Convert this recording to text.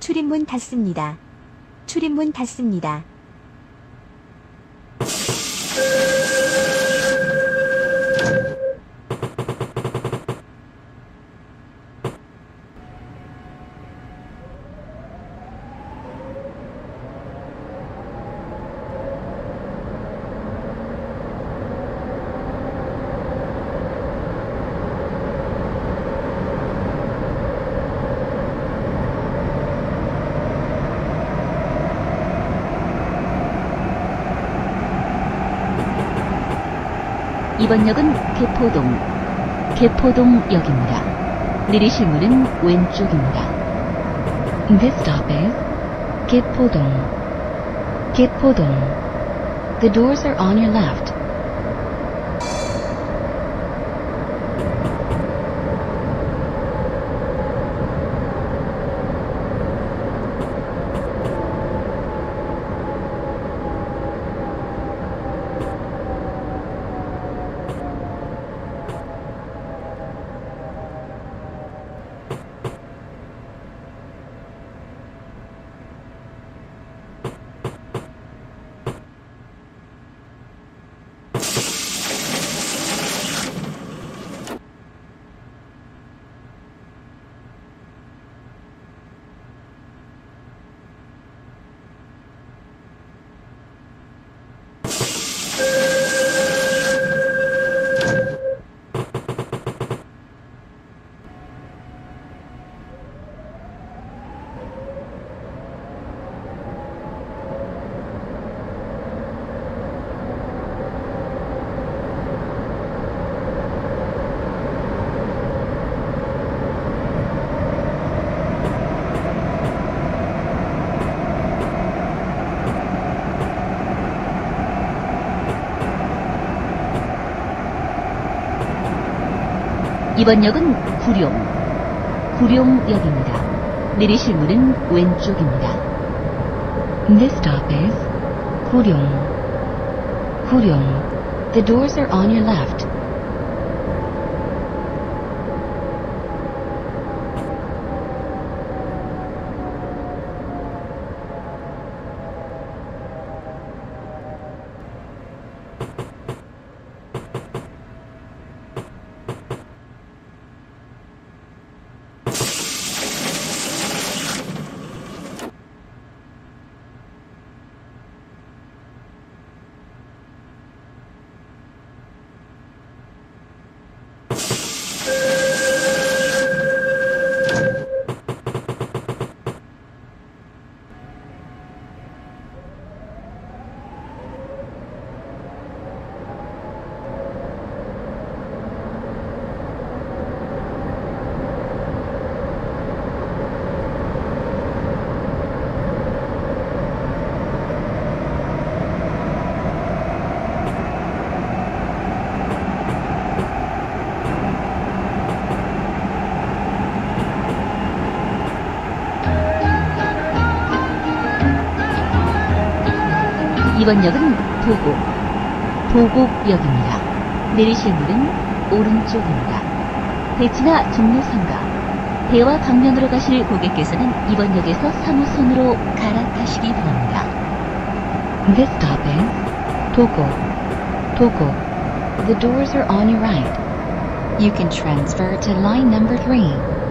출입문 닫습니다. 출입문 닫습니다. 이번 역은 개포동역입니다. 내리실 문은 왼쪽입니다. This stop is 개포동. The doors are on your left. 이번 역은 구룡역입니다. 내리실 문은 왼쪽입니다. This stop is 구룡. The doors are on your left. 이번 역은 도곡역입니다. 내리실 문은 오른쪽입니다. 배치나 종로상가, 대화 방면으로 가실 고객께서는 이번 역에서 3호선으로 갈아타시기 바랍니다. This stop is 도곡. The doors are on your right. You can transfer to line number 3.